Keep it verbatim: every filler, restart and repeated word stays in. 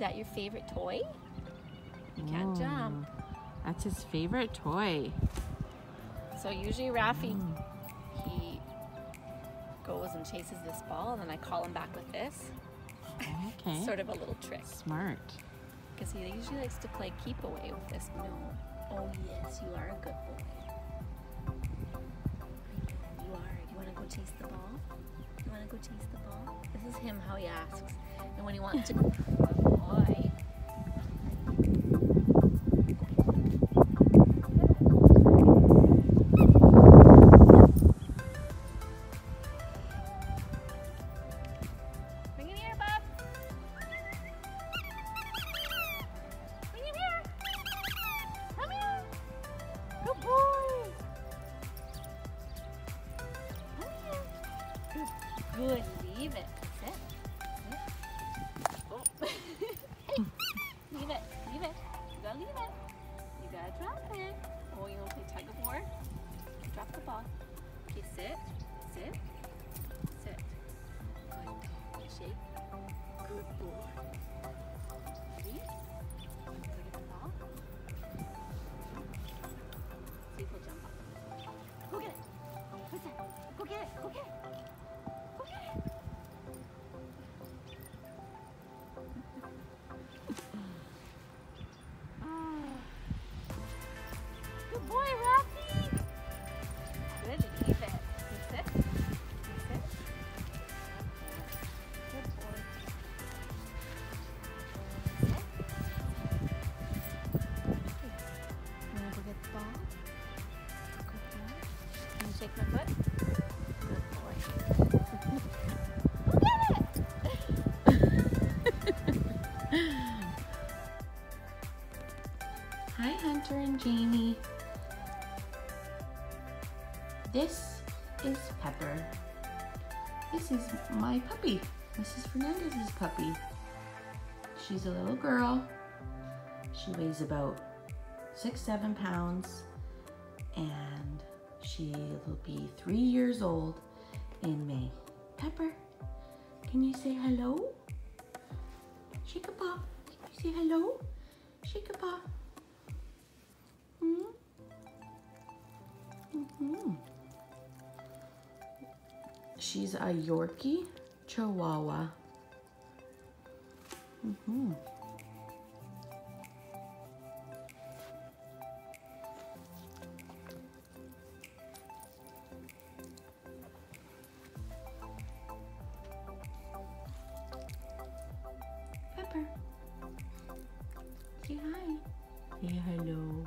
that your favorite toy? You can't Ooh, jump. That's his favorite toy. So usually Raphi, Mm. he goes and chases this ball, and then I call him back with this. Okay. Sort of a little trick. Smart. Because he usually likes to play keep away with this. No. Oh yes, you are a good boy. You are. You want to go chase the ball? You want to go chase the ball? This is him, how he asks. And when he wants to go, good boy. Bring him here, Bob. Bring him here. Come here. Good boy. Come here. Good. Good. Leave it. Sit. Sit. Oh. Hey. Leave it. Leave it. You gotta leave it. You gotta drop it. Oh, you wanna play tug of war? Drop the ball. Okay, sit. Sit. Sit. Good. Shake. Good boy. Ready? Go get the ball. See if he'll jump up. Go get it. What's that? Go get it. Go get it. Go get it. Good boy, Raphi. Good, leave it. You sit. You sit. Good boy. Sit. Okay. You wanna go get the ball? Good boy. Can you shake my foot? Good boy. Go get it! Hi, Hunter and Jamie. This is Pepper. This is my puppy, Missus Fernandez's puppy. She's a little girl. She weighs about six, seven pounds, and she will be three years old in May. Pepper, can you say hello? Shake a paw. Can you say hello? Shake a paw. Hmm? Mm-hmm. She's a Yorkie Chihuahua. Mm-hmm. Pepper, say hi. Say hello.